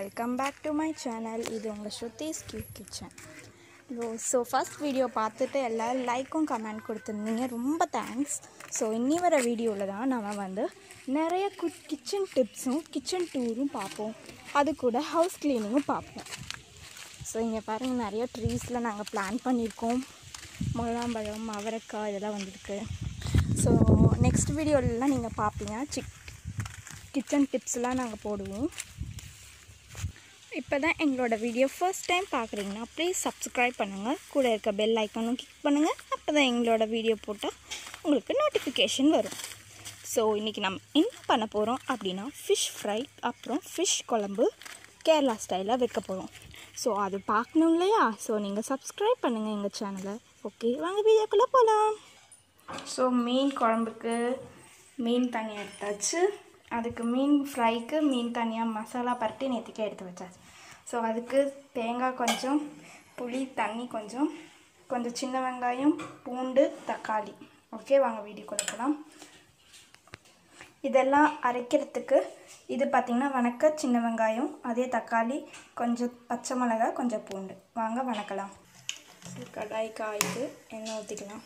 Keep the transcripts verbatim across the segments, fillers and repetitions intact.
welcome back to my channel. இது உங்க Shruti's cute kitchen. So first video பார்த்துட்டு எல்லோரும் லைக்கும் கமெண்ட் கொடுத்துருந்தீங்க, ரொம்ப தேங்க்ஸ். ஸோ இன்னி வர வீடியோவில் தான் நம்ம வந்து நிறைய குட் கிச்சன் டிப்ஸும் கிச்சன் டூரும் பார்ப்போம், அது கூட ஹவுஸ் க்ளீனிங்கும் பார்ப்போம். ஸோ இங்கே பாருங்கள், நிறைய ட்ரீஸில் நாங்கள் பிளான் பண்ணியிருக்கோம். முழாம்பழம், அவரைக்காய் இதெல்லாம் வந்துருக்கு. ஸோ நெக்ஸ்ட் வீடியோலலாம் நீங்கள் பார்ப்பீங்க, சிக் கிச்சன் டிப்ஸ்லாம் நாங்கள் போடுவோம். இப்போ தான் எங்களோட வீடியோ ஃபர்ஸ்ட் டைம் பார்க்குறீங்கன்னா ப்ளீஸ் சப்ஸ்கிரைப் பண்ணுங்கள், கூட இருக்க பெல் ஐக்கானும் கிளிக் பண்ணுங்கள். அப்போ தான் எங்களோட வீடியோ போட்டால் உங்களுக்கு நோட்டிஃபிகேஷன் வரும். ஸோ இன்றைக்கி நம்ம என்ன பண்ண போகிறோம் அப்படின்னா ஃபிஷ் ஃப்ரை, அப்புறம் ஃபிஷ் குழம்பு கேரளா ஸ்டைலாக வைக்க போகிறோம். ஸோ அது பார்க்கணும் இல்லையா? ஸோ நீங்கள் சப்ஸ்கிரைப் பண்ணுங்கள் எங்கள் சேனலை. ஓகே, வாங்க வீடியோக்குள்ளே போகலாம். ஸோ மீன் குழம்புக்கு மீன் தண்ணி எடுத்தாச்சு. அதுக்கு மீன் ஃப்ரைக்கு மீன் தனியாக மசாலா பரட்டி நேற்றுக்கே எடுத்து வச்சாச்சு. ஸோ அதுக்கு தேங்காய் கொஞ்சம், புளி தண்ணி கொஞ்சம், கொஞ்சம் சின்ன வெங்காயம், பூண்டு, தக்காளி. ஓகே, வாங்க வீடியோ கொடுக்கலாம். இதெல்லாம் அரைக்கிறதுக்கு இது பார்த்திங்கன்னா வணக்க சின்ன வெங்காயம், அதே தக்காளி, கொஞ்சம் பச்சை மிளகாய், கொஞ்சம் பூண்டு. வாங்க வணக்கலாம். கடாய் காய்க்கு எண்ணெய் ஊற்றிக்கலாம்.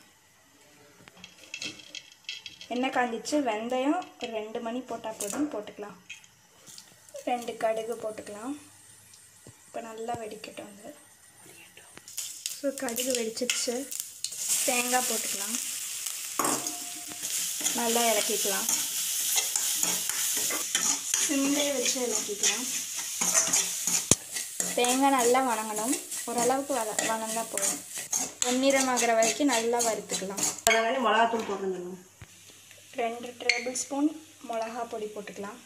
எண்ணெய் காய்ஞ்சிச்சு, வெந்தயம் ஒரு ரெண்டு மணி போட்டால் போதும், போட்டுக்கலாம். ரெண்டு கடுகு போட்டுக்கலாம். இப்போ நல்லா வெடிக்கட்டும் அது. ஸோ கடுகு வெடிச்சிச்சு, தேங்காய் போட்டுக்கலாம். நல்லா இறக்கிக்கலாம். சிம்லே வச்சு இறக்கிக்கலாம். தேங்காய் நல்லா வணங்கணும், ஓரளவுக்கு வள வணங்கினா போதும். பொன்னிறமாகிற வரைக்கும் நல்லா வறுத்துக்கலாம். அதனால மிளகாத்தூள் போட்டுக்கணும். ரெண்டு டேபிள் ஸ்பூன் மிளகா பொடி போட்டுக்கலாம்.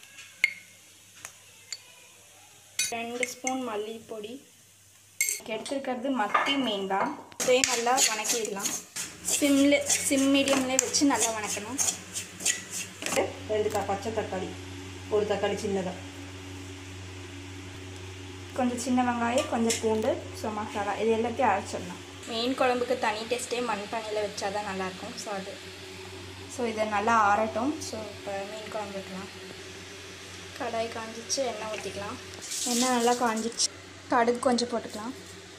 ரெண்டு ஸ்பூன் மல்லிப்பொடி. எடுத்துருக்கிறது மத்தி மீன் தான். இதையும் நல்லா வணக்கிடலாம். சிம்ல சிம் மீடியம்லேயே வச்சு நல்லா வணக்கணும். ரெண்டு பச்சை தக்காளி, ஒரு தக்காளி சின்னதாக, கொஞ்சம் சின்ன வெங்காயம், கொஞ்சம் பூண்டு, ஸோ மசாலா இது எல்லாத்தையும் அரைச்சிடலாம். மீன் குழம்புக்கு தனி டேஸ்ட்டே மண்பானையில் வச்சா தான் நல்லாயிருக்கும். ஸோ அது ஸோ இதை நல்லா ஆறட்டும். ஸோ இப்போ மீன் குழம்பு வைக்கலாம். கடாய் காஞ்சிச்சு, எண்ணெய் ஊற்றிக்கலாம். எண்ணெய் நல்லா காஞ்சிச்சு, கடுகு கொஞ்சம் போட்டுக்கலாம்.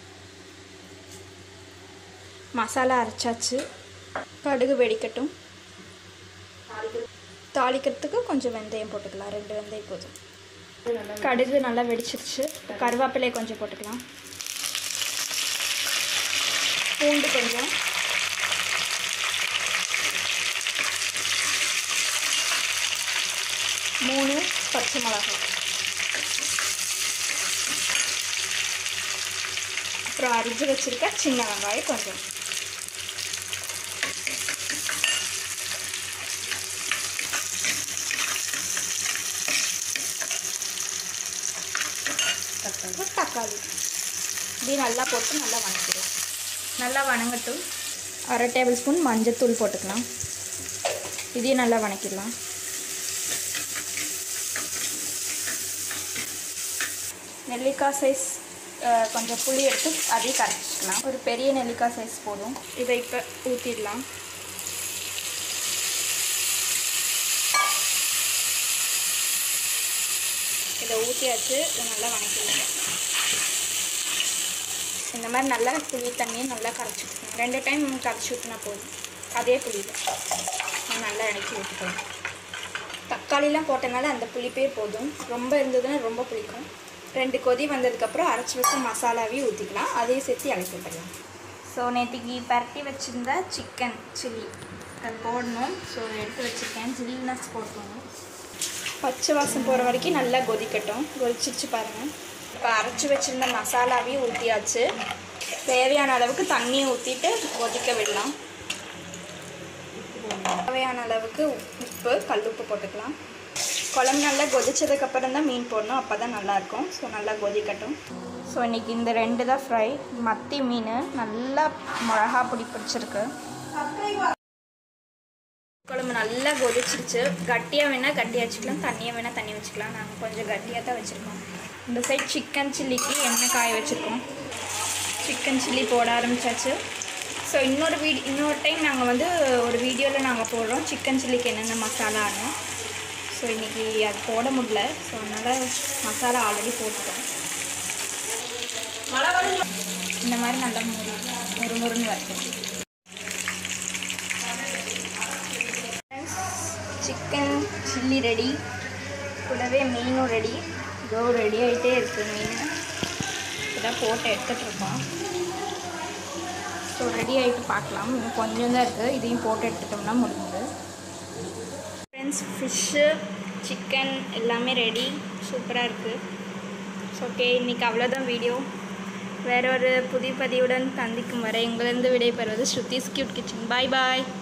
மசாலா அரைச்சாச்சு, கடுகு வெடிக்கட்டும். தாளிக்கிறதுக்கு கொஞ்சம் வெந்தயம் போட்டுக்கலாம், ரெண்டு வெந்தயம் போதும். கடுகு நல்லா வெடிச்சிருச்சு, கருவேப்பிலையை கொஞ்சம் போட்டுக்கலாம். பூண்டு கொஞ்சம், மூணு பச்சை மிளகாய், அப்புறம் அரிஞ்சு வச்சுருக்க சின்ன வெங்காயம் கொஞ்சம். தக்காளி இப்படி நல்லா போட்டு நல்லா வணக்கிடுவோம். நல்லா வணங்கட்டும். அரை டேபிள் ஸ்பூன் மஞ்சத்தூள் போட்டுக்கலாம். இதையும் நல்லா வணக்கிடலாம். நெல்லிக்காய் சைஸ் கொஞ்சம் புளி எடுத்து அதையும் கரைச்சிக்கலாம். ஒரு பெரிய நெல்லிக்காய் சைஸ் போதும். இதை இப்போ ஊற்றிடலாம். இதை ஊற்றியாச்சு, இதை நல்லா வணக்கிடலாம். இந்த மாதிரி நல்லா புளி தண்ணியை நல்லா கரைச்சி ஊற்றணும். ரெண்டு டைம் கரைச்சி ஊற்றினா போதும். அதே புளியில் நல்லா இறக்கி ஊற்றிக்கலாம். தக்காளிலாம் போட்டனால அந்த புளிப்பே போதும். ரொம்ப இருந்ததுன்னா ரொம்ப புளிக்கும். ரெண்டு கொதி வந்ததுக்கப்புறம் அரைச்சி வச்ச மசாலாவையும் ஊற்றிக்கலாம். அதையும் சேர்த்து இறக்கி விட்டுடலாம். ஸோ நேற்றுக்கு பரட்டி வச்சுருந்த சிக்கன் சில்லி அது போடணும். ஸோ எடுத்து வச்சுருக்கேன். சில்லினஸ் போட்டணும். பச்சை வாசம் போகிற வரைக்கும் நல்லா கொதிக்கட்டும். கொதிச்சிச்சு பாருங்கள். இப்போ அரைச்சி வச்சுருந்த மசாலாவையும் ஊற்றியாச்சு. தேவையான அளவுக்கு தண்ணியை ஊற்றிட்டு கொதிக்க விடலாம். தேவையான அளவுக்கு உப்பு, கல் உப்பு போட்டுக்கலாம். குழம்பு நல்லா கொதிச்சதுக்கப்புறம் தான் மீன் போடணும், அப்போ தான் நல்லாயிருக்கும். ஸோ நல்லா கொதிக்கட்டும். ஸோ இன்றைக்கி இந்த ரெண்டு தான் ஃப்ரை. மத்தி மீன் நல்லா மிளகா பொடி பிடிச்சிருக்கு. குழம்பு நல்லா கொதிச்சிருச்சு. கட்டியாக வேணால் கட்டியாக வச்சுக்கலாம், தண்ணியாக வேணால் தண்ணி வச்சுக்கலாம். நாங்கள் கொஞ்சம் கட்டியாக தான் வச்சுருக்கோம். இந்த சைட் சிக்கன் சில்லிக்கு எண்ணெய் காய வச்சுருக்கோம். சிக்கன் சில்லி போட ஆரம்பித்தாச்சு. ஸோ இன்னொரு வீடியோ இன்னொரு டைம் நாங்கள் வந்து ஒரு வீடியோவில் நாங்கள் போடுறோம் சிக்கன் சில்லிக்கு என்னென்ன மசாலான்னு. ஸோ இன்றைக்கி அது போட முடியல. ஸோ அதனால் மசாலா ஆல்ரெடி போட்டுட்டோம். இந்த மாதிரி நல்லா முறு முறு முருன்னு வரட்டும். சிக்கன் சில்லி ரெடி, கூடவே மீனும் ரெடி. இதோ ரெடி ஆகிட்டே இருக்குது மீன். இதான் போட்டு எடுத்துகிட்ருக்கோம். ஸோ ரெடி ஆகிட்டு பார்க்கலாம். இன்னும் கொஞ்சம் தான் இருக்குது. இதையும் போட்டு எடுத்துட்டோம்னா முடிஞ்சுது. ஃப்ரெண்ட்ஸ், ஃபிஷ்ஷு சிக்கன் எல்லாமே ரெடி. சூப்பராக இருக்குது. ஸோ ஓகே, இன்றைக்கி அவ்வளோதான் வீடியோ. வேற ஒரு புதிய பதிவுடன் சந்திக்கும் வரை எங்களிருந்து விடைபெறுவது ஸ்ருதிஸ் கியூட் கிச்சன். பாய் பாய்.